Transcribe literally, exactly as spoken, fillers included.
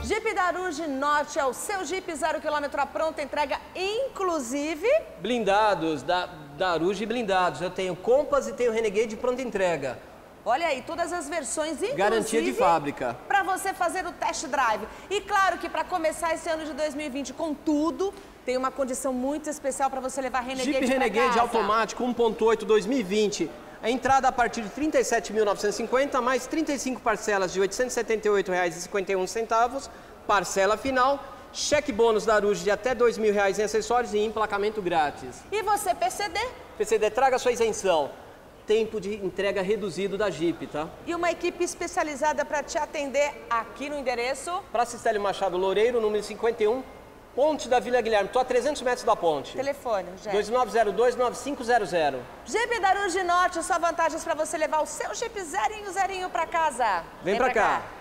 Jeep Daruge Norte é o seu Jeep zero quilômetro à pronta entrega, inclusive... Blindados, da Daruge blindados. Eu tenho Compass e tenho Renegade pronta entrega. Olha aí, todas as versões, inclusive... Garantia de fábrica. Para você fazer o test drive. E claro que para começar esse ano de dois mil e vinte com tudo, tem uma condição muito especial para você levar Renegade Jeep Renegade automático um ponto oito dois mil e vinte. A entrada a partir de trinta e sete mil novecentos e cinquenta, mais trinta e cinco parcelas de oitocentos e setenta e oito reais e cinquenta e um centavos, parcela final, cheque bônus Daruge de até dois mil reais em acessórios e emplacamento grátis. E você, P C D? P C D, traga sua isenção. Tempo de entrega reduzido da Jeep, tá? E uma equipe especializada para te atender aqui no endereço? Praça Estélio Machado Loureiro, número cinquenta e um, Ponte da Vila Guilherme. Estou a trezentos metros da ponte. Telefone, gente. dois nove zero dois, nove cinco zero zero. Jeep Daruge Norte, só vantagens para você levar o seu Jeep zerinho, zerinho para casa. Vem, Vem pra cá. cá.